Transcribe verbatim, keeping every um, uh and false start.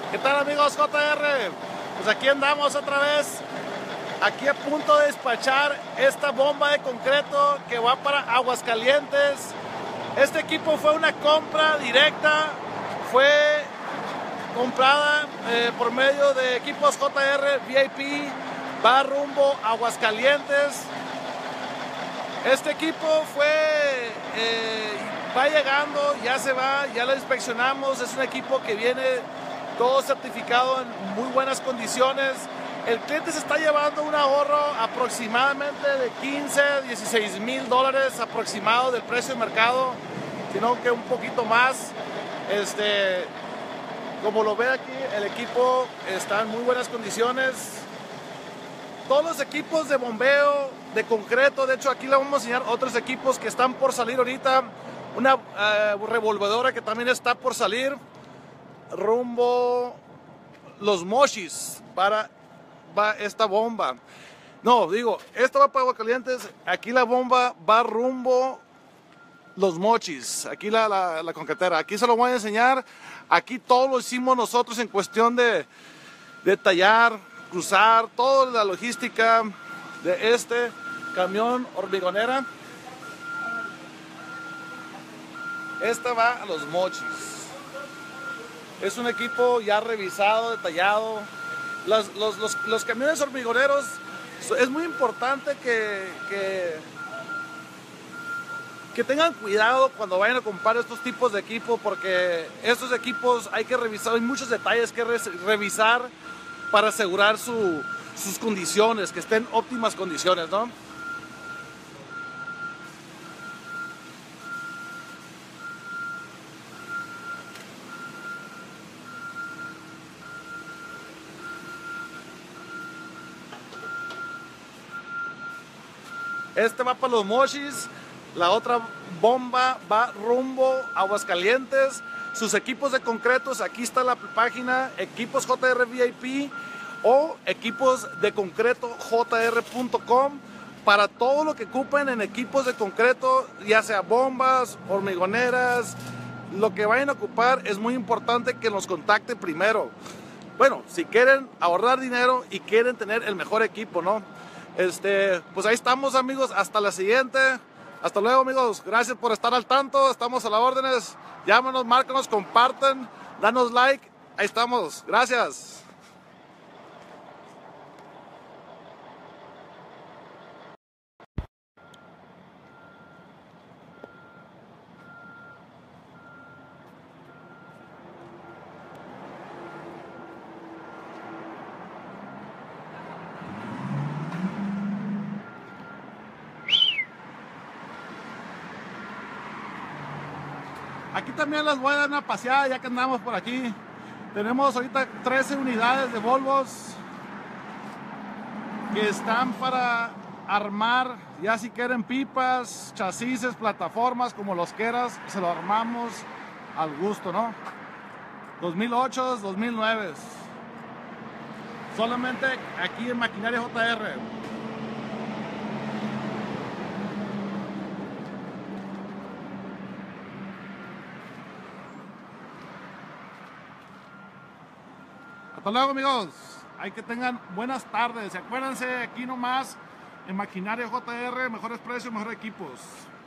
¿Qué tal, amigos J R? Pues aquí andamos otra vez, aquí a punto de despachar esta bomba de concreto que va para Aguascalientes. Este equipo fue una compra directa, fue comprada eh, por medio de equipos J R V I P, va rumbo a Aguascalientes. Este equipo fue, eh, va llegando, ya se va, ya lo inspeccionamos. Es un equipo que viene todo certificado en muy buenas condiciones. El cliente se está llevando un ahorro aproximadamente de quince, dieciséis mil dólares aproximado del precio de mercado, sino que un poquito más. Este, como lo ve aquí, el equipo está en muy buenas condiciones. Todos los equipos de bombeo, de concreto, de hecho aquí le vamos a enseñar otros equipos que están por salir ahorita. Una uh, revolvedora que también está por salir rumbo Los Mochis para va esta bomba. No, digo, esta va para Aguascalientes, aquí la bomba va rumbo Los Mochis, aquí la, la, la concretera. Aquí se lo voy a enseñar. Aquí todo lo hicimos nosotros en cuestión de, de tallar, cruzar, toda la logística de este camión hormigonera. Esta va a Los Mochis. Es un equipo ya revisado, detallado. Los, los, los, los camiones hormigoneros, es muy importante que, que, que tengan cuidado cuando vayan a comprar estos tipos de equipo, porque estos equipos hay que revisar, hay muchos detalles que re, revisar para asegurar su, sus condiciones, que estén en óptimas condiciones, ¿no? Este va para Los Mochis, la otra bomba va rumbo a Aguascalientes. Sus equipos de concretos, aquí está la página, equipos J R V I P o equipos de concreto J R punto com, para todo lo que ocupen en equipos de concreto, ya sea bombas, hormigoneras, lo que vayan a ocupar. Es muy importante que nos contacten primero. Bueno, si quieren ahorrar dinero y quieren tener el mejor equipo, ¿no? Este, pues ahí estamos, amigos, hasta la siguiente. Hasta luego, amigos, gracias por estar al tanto, estamos a las órdenes. Llámanos, márcanos, compartan, danos like, ahí estamos, gracias. Aquí también las voy a dar una paseada ya que andamos por aquí. Tenemos ahorita trece unidades de Volvos que están para armar, ya si quieren pipas, chasis, plataformas, como los quieras, se lo armamos al gusto, ¿no? dos mil ocho, dos mil nueve. Solamente aquí en Maquinaria J R. Hasta luego, amigos. Hay que tengan buenas tardes. Acuérdense, aquí nomás en Maquinaria J R, mejores precios, mejores equipos.